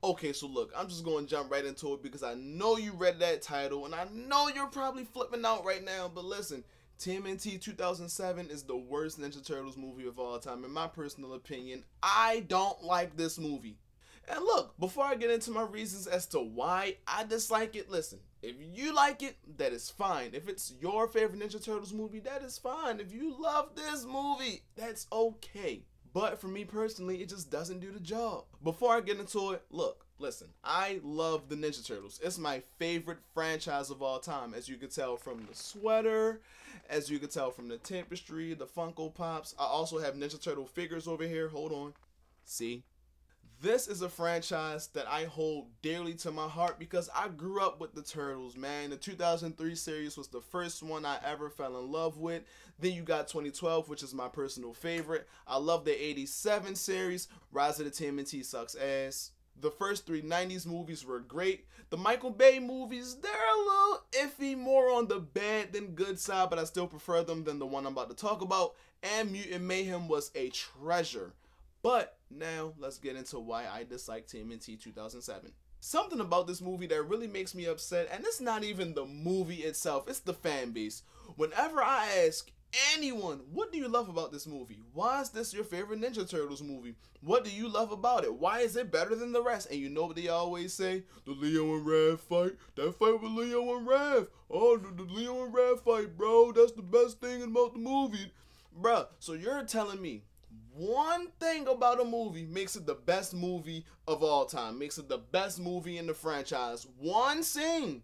Okay, so look, I'm just going to jump right into it because I know you read that title and I know you're probably flipping out right now, but listen, TMNT 2007 is the worst Ninja Turtles movie of all time. In my personal opinion, I don't like this movie. And look, before I get into my reasons as to why I dislike it, listen, if you like it, that is fine. If it's your favorite Ninja Turtles movie, that is fine. If you love this movie, that's okay. But for me personally, it just doesn't do the job. Before I get into it, look, listen, I love the Ninja Turtles. It's my favorite franchise of all time, as you can tell from the sweater, as you can tell from the tapestry, the Funko Pops. I also have Ninja Turtle figures over here. Hold on. See? This is a franchise that I hold dearly to my heart because I grew up with the Turtles, man. The 2003 series was the first one I ever fell in love with. Then you got 2012, which is my personal favorite. I love the 87 series. Rise of the TMNT sucks ass. The first three 90s movies were great. The Michael Bay movies, they're a little iffy, more on the bad than good side, but I still prefer them than the one I'm about to talk about. And Mutant Mayhem was a treasure. But now let's get into why I dislike TMNT 2007. Something about this movie that really makes me upset, and it's not even the movie itself, it's the fan base. Whenever I ask anyone, what do you love about this movie? Why is this your favorite Ninja Turtles movie? What do you love about it? Why is it better than the rest? And you know what they always say? The Leo and Raph fight. That fight with Leo and Raph. Oh, the Leo and Raph fight, bro. That's the best thing about the movie. Bruh, so you're telling me one thing about a movie makes it the best movie of all time, makes it the best movie in the franchise. One scene,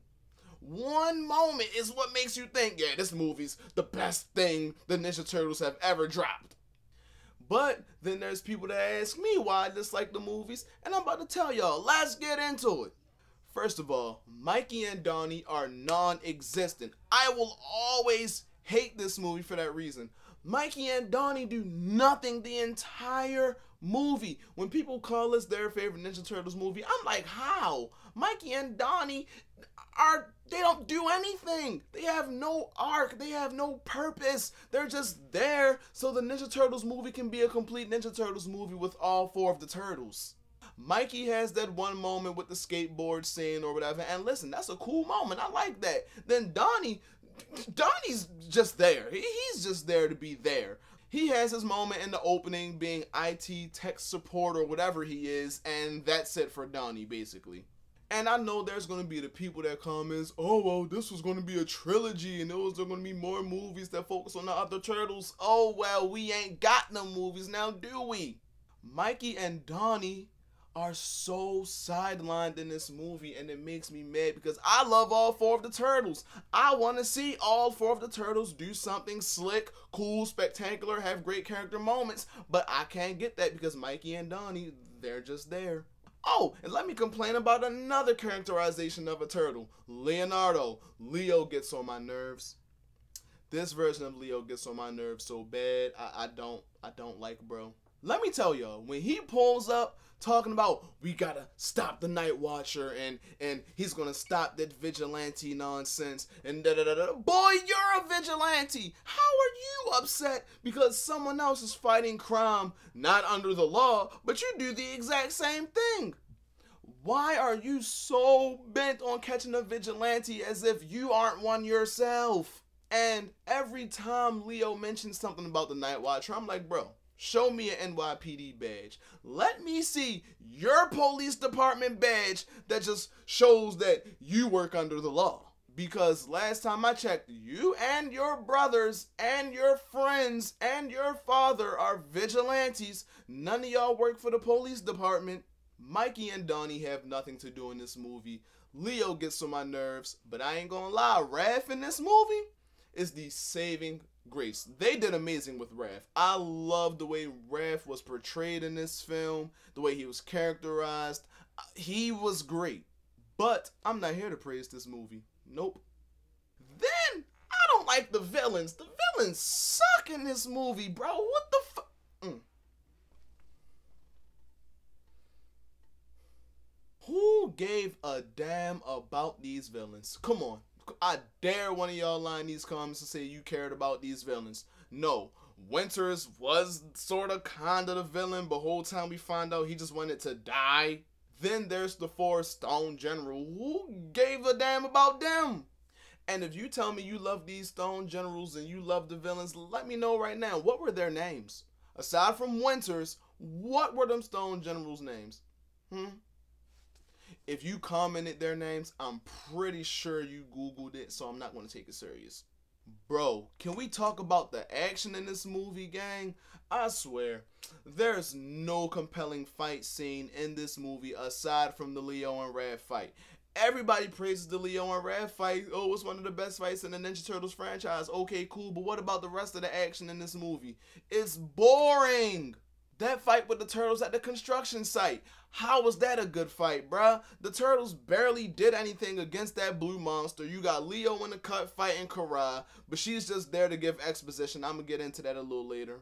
one moment is what makes you think, yeah, this movie's the best thing the Ninja Turtles have ever dropped. But then there's people that ask me why I dislike the movies, and I'm about to tell y'all. Let's get into it. First of all, Mikey and Donnie are non-existent. I will always hate this movie for that reason. Mikey and Donnie do nothing the entire movie. When people call this their favorite Ninja Turtles movie, I'm like, how? Mikey and Donnie they don't do anything. They have no arc. They have no purpose. They're just there so the Ninja Turtles movie can be a complete Ninja Turtles movie with all four of the turtles. Mikey has that one moment with the skateboard scene or whatever, and listen, that's a cool moment. I like that. Then Donnie's just there. He's just there to be there. He has his moment in the opening being IT tech support or whatever he is, and that's it for Donnie, basically. And I know there's going to be the people that comments, oh, well, this was going to be a trilogy, and there was going to be more movies that focus on the other turtles. Oh, well, we ain't got no movies now, do we? Mikey and Donnie are so sidelined in this movie, and it makes me mad because I love all four of the turtles. I want to see all four of the turtles do something slick, cool, spectacular, have great character moments, but I can't get that because Mikey and Donnie, they're just there. Oh, and let me complain about another characterization of a turtle, Leonardo. Leo gets on my nerves. This version of Leo gets on my nerves so bad, I don't like, bro. Let me tell y'all, when he pulls up talking about we gotta stop the Night Watcher and he's gonna stop that vigilante nonsense and da-da-da-da, boy, you're a vigilante. How are you upset because someone else is fighting crime not under the law, but you do the exact same thing? Why are you so bent on catching a vigilante as if you aren't one yourself? And every time Leo mentions something about the Night Watcher, I'm like, bro, show me an NYPD badge. Let me see your police department badge that just shows that you work under the law. Because last time I checked, you and your brothers and your friends and your father are vigilantes. None of y'all work for the police department. Mikey and Donnie have nothing to do in this movie. Leo gets on my nerves, but I ain't gonna lie, Raph in this movie is the saving grace. They did amazing with Raph. I love the way Raph was portrayed in this film, the way he was characterized. He was great. But I'm not here to praise this movie. Nope. Then, I don't like the villains. The villains suck in this movie, bro. What the fuck? Who gave a damn about these villains? Come on. I dare one of y'all line in these comments and say you cared about these villains. No. Winters was sort of kind of the villain, but whole time we find out he just wanted to die. Then there's the 4 Stone General. Who gave a damn about them? And if you tell me you love these Stone Generals and you love the villains, let me know right now. What were their names? Aside from Winters, what were them Stone Generals' names? If you commented their names, I'm pretty sure you Googled it, so I'm not going to take it serious. Bro, can we talk about the action in this movie, gang? I swear, there's no compelling fight scene in this movie aside from the Leo and Raph fight. Everybody praises the Leo and Raph fight. Oh, it's one of the best fights in the Ninja Turtles franchise. Okay, cool, but what about the rest of the action in this movie? It's boring. That fight with the Turtles at the construction site. How was that a good fight, bruh? The Turtles barely did anything against that blue monster. You got Leo in the cut fighting Karai, but she's just there to give exposition. I'm gonna get into that a little later.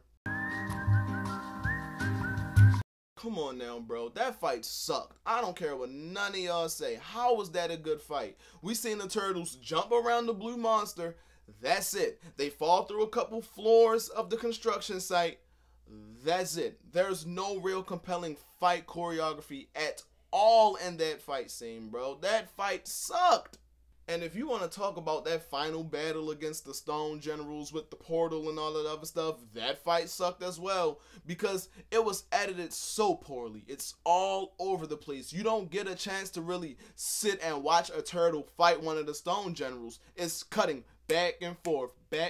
Come on now, bro. That fight sucked. I don't care what none of y'all say. How was that a good fight? We seen the Turtles jump around the blue monster. That's it. They fall through a couple floors of the construction site. That's it. There's no real compelling fight choreography at all in that fight scene, bro. That fight sucked. And if you want to talk about that final battle against the Stone Generals with the portal and all that other stuff, that fight sucked as well because it was edited so poorly. It's all over the place. You don't get a chance to really sit and watch a turtle fight one of the Stone Generals. It's cutting back and forth,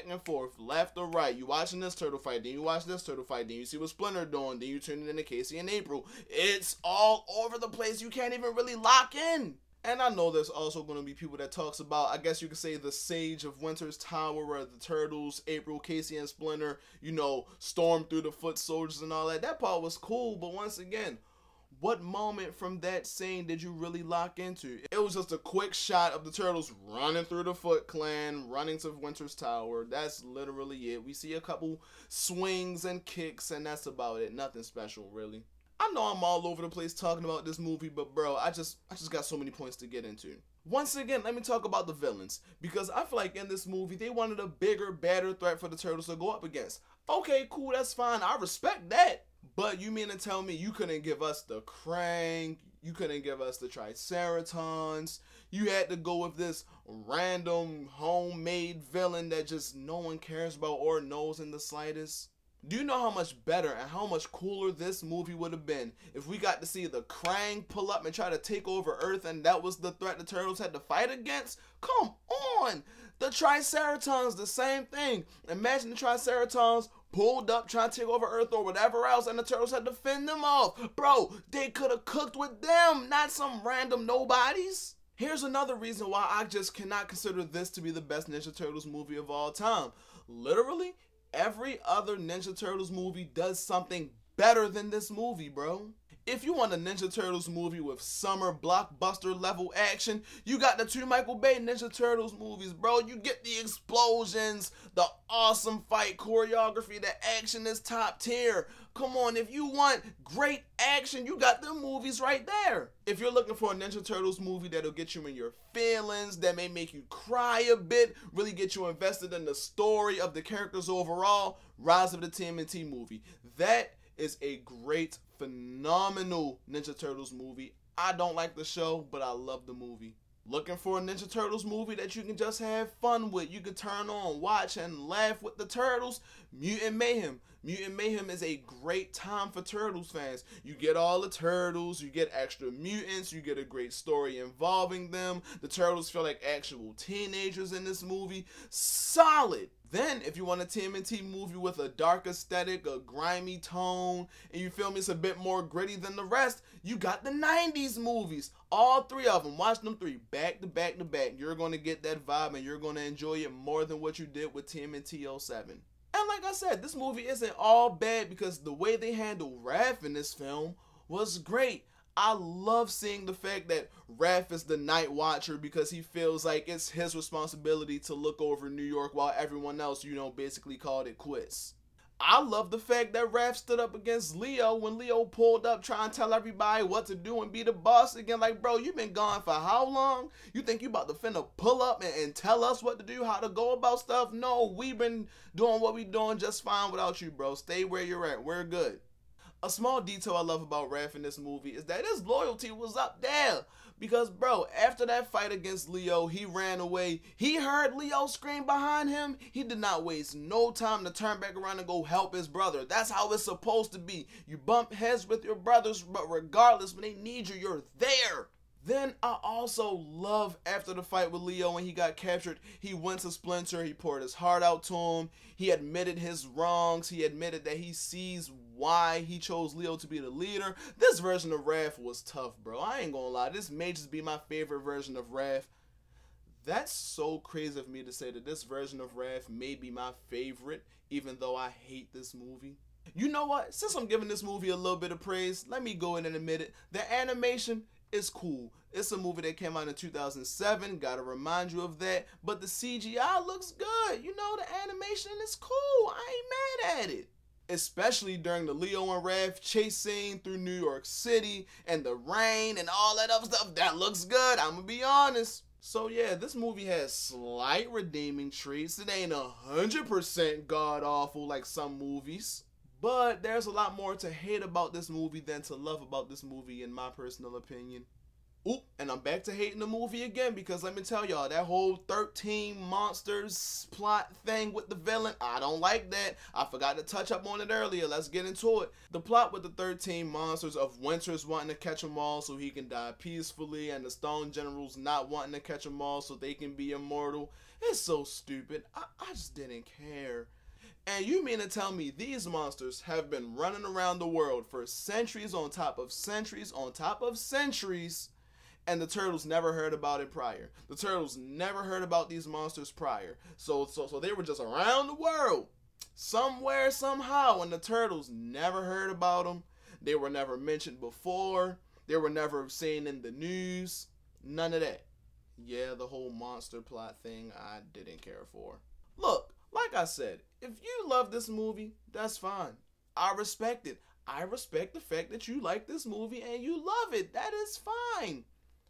left or right. You watching this turtle fight, then you watch this turtle fight, then you see what Splinter doing, then you turn it into Casey and April. It's all over the place. You can't even really lock in. And I know there's also going to be people that talks about, I guess you could say, the Sage of Winter's Tower, where the Turtles, April, Casey, and Splinter, you know, storm through the foot soldiers and all that. That part was cool, but once again, what moment from that scene did you really lock into? It was just a quick shot of the Turtles running through the Foot Clan, running to Winter's Tower. That's literally it. We see a couple swings and kicks, and that's about it. Nothing special, really. I know I'm all over the place talking about this movie, but bro, I just got so many points to get into. Once again, let me talk about the villains, because I feel like in this movie, they wanted a bigger, badder threat for the Turtles to go up against. Okay, cool, that's fine. I respect that. But you mean to tell me you couldn't give us the Krang, you couldn't give us the Triceratons, you had to go with this random homemade villain that just no one cares about or knows in the slightest? Do you know how much better and how much cooler this movie would have been if we got to see the Krang pull up and try to take over Earth and that was the threat the Turtles had to fight against? Come on! The Triceratons, the same thing. Imagine the Triceratons pulled up trying to take over Earth or whatever else and the Turtles had to fend them off. Bro, they could have cooked with them, not some random nobodies. Here's another reason why I just cannot consider this to be the best Ninja Turtles movie of all time. Literally, every other Ninja Turtles movie does something better than this movie, bro. If you want a Ninja Turtles movie with summer blockbuster level action, you got the 2 Michael Bay Ninja Turtles movies, bro. You get the explosions, the awesome fight choreography, the action is top tier. Come on, if you want great action, you got the movies right there. If you're looking for a Ninja Turtles movie that'll get you in your feelings, that may make you cry a bit, really get you invested in the story of the characters overall, Rise of the TMNT movie. That is a great, phenomenal Ninja Turtles movie. I don't like the show, but I love the movie. Looking for a Ninja Turtles movie that you can just have fun with, you can turn on, watch, and laugh with the Turtles? Mutant Mayhem. Mutant Mayhem is a great time for Turtles fans. You get all the Turtles, you get extra mutants, you get a great story involving them. The Turtles feel like actual teenagers in this movie. Solid. Then, if you want a TMNT movie with a dark aesthetic, a grimy tone, and you feel me, it's a bit more gritty than the rest, you got the 90s movies. All 3 of them. Watch them 3 back to back to back. You're going to get that vibe and you're going to enjoy it more than what you did with TMNT 07. And like I said, this movie isn't all bad because the way they handle Raph in this film was great. I love seeing the fact that Raph is the night watcher because he feels like it's his responsibility to look over New York while everyone else, you know, basically called it quits. I love the fact that Raph stood up against Leo when Leo pulled up trying to tell everybody what to do and be the boss again. Like, bro, you been gone for how long? You think you about to finna pull up and tell us what to do, how to go about stuff? No, we've been doing what we doing just fine without you, bro. Stay where you're at. We're good. A small detail I love about Raph in this movie is that his loyalty was up there. Because, bro, after that fight against Leo, he ran away. He heard Leo scream behind him. He did not waste no time to turn back around and go help his brother. That's how it's supposed to be. You bump heads with your brothers, but regardless, when they need you, you're there. Then I also love after the fight with Leo when he got captured, he went to Splinter, he poured his heart out to him, he admitted his wrongs, he admitted that he sees why he chose Leo to be the leader. This version of Raph was tough, bro. I ain't gonna lie, this may just be my favorite version of Raph. That's so crazy of me to say that this version of Raph may be my favorite, even though I hate this movie. You know what? Since I'm giving this movie a little bit of praise, let me go in and admit it. The animation is cool. It's a movie that came out in 2007, gotta remind you of that, but the CGI looks good. You know, the animation is cool. I ain't mad at it. Especially during the Leo and Raph chase scene through New York City and the rain and all that other stuff. That looks good, I'm gonna be honest. So yeah, this movie has slight redeeming traits. It ain't 100% god-awful like some movies. But there's a lot more to hate about this movie than to love about this movie, in my personal opinion. Oop, and I'm back to hating the movie again because let me tell y'all, that whole 13 monsters plot thing with the villain, I don't like that. I forgot to touch up on it earlier. Let's get into it. The plot with the 13 monsters of Winters wanting to catch them all so he can die peacefully, and the Stone Generals not wanting to catch them all so they can be immortal. It's so stupid. I just didn't care. And you mean to tell me these monsters have been running around the world for centuries on top of centuries on top of centuries, and the Turtles never heard about it prior? The Turtles never heard about these monsters prior. So they were just around the world, somewhere, somehow, and the Turtles never heard about them. They were never mentioned before. They were never seen in the news. None of that. Yeah, the whole monster plot thing, I didn't care for. Look, like I said, if you love this movie, that's fine. I respect it. I respect the fact that you like this movie and you love it. That is fine.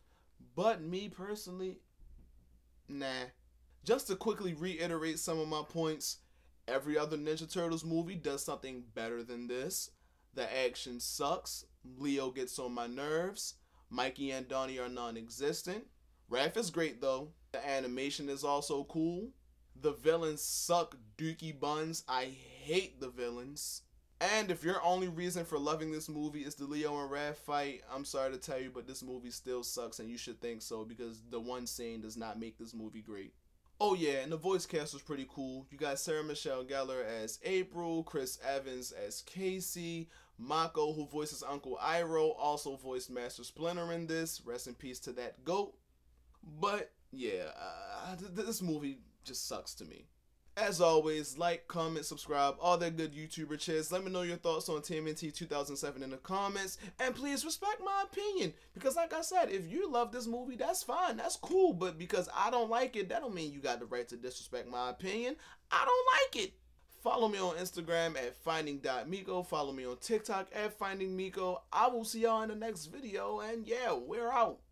But me personally, nah. Just to quickly reiterate some of my points, every other Ninja Turtles movie does something better than this. The action sucks. Leo gets on my nerves. Mikey and Donnie are non-existent. Raph is great though. The animation is also cool. The villains suck dookie buns. I hate the villains. And if your only reason for loving this movie is the Leo and Raph fight, I'm sorry to tell you, but this movie still sucks, and you should think so because the one scene does not make this movie great. Oh yeah, and the voice cast was pretty cool. You got Sarah Michelle Gellar as April, Chris Evans as Casey, Mako, who voices Uncle Iroh, also voiced Master Splinter in this. Rest in peace to that GOAT. But yeah, this movie just sucks to me. As always, like, comment, subscribe, all that good YouTuber chits. Let me know your thoughts on TMNT 2007 in the comments, and please respect my opinion, because like I said, if you love this movie, that's fine, that's cool, but because I don't like it, that don't mean you got the right to disrespect my opinion. I don't like it. Follow me on Instagram at finding.miko, follow me on TikTok at findingmiko. I will see y'all in the next video, and yeah, we're out.